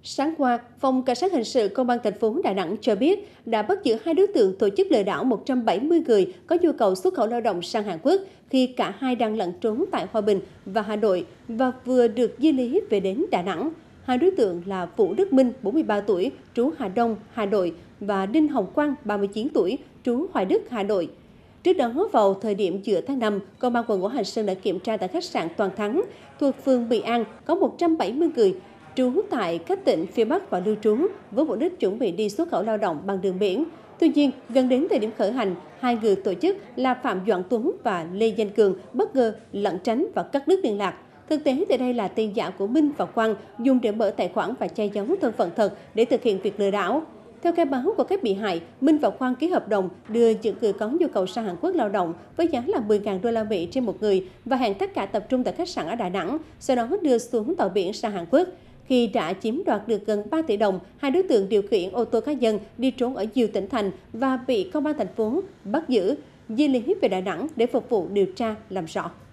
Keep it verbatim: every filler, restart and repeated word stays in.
Sáng qua, Phòng Cảnh sát Hình sự Công an thành phố Đà Nẵng cho biết đã bắt giữ hai đối tượng tổ chức lừa đảo một trăm bảy mươi người có nhu cầu xuất khẩu lao động sang Hàn Quốc khi cả hai đang lẩn trốn tại Hòa Bình và Hà Nội và vừa được di lý về đến Đà Nẵng. Hai đối tượng là Vũ Đức Minh, bốn mươi ba tuổi, trú Hà Đông, Hà Nội và Đinh Hồng Quang, ba mươi chín tuổi, trú Hoài Đức, Hà Nội. Trước đó, vào thời điểm giữa tháng năm, Công an quận Ngũ Hành Sơn đã kiểm tra tại khách sạn Toàn Thắng thuộc phường Mỹ An có một trăm bảy mươi người trú tại các tỉnh phía Bắc và lưu trú với mục đích chuẩn bị đi xuất khẩu lao động bằng đường biển. Tuy nhiên, gần đến thời điểm khởi hành, hai người tổ chức là Phạm Doãn Tuấn và Lê Danh Cường bất ngờ lẩn tránh và cắt đứt liên lạc. Thực tế tại đây là tên giả của Minh và Quang dùng để mở tài khoản và che giấu thân phận thật để thực hiện việc lừa đảo. Theo khai báo của các bị hại, Minh và Quang ký hợp đồng đưa những người có nhu cầu sang Hàn Quốc lao động với giá là mười nghìn đô la Mỹ trên một người và hẹn tất cả tập trung tại khách sạn ở Đà Nẵng, sau đó đưa xuống tàu biển sang Hàn Quốc. Khi đã chiếm đoạt được gần ba tỷ đồng, hai đối tượng điều khiển ô tô cá nhân đi trốn ở nhiều tỉnh thành và bị công an thành phố bắt giữ, di lý về Đà Nẵng để phục vụ điều tra làm rõ.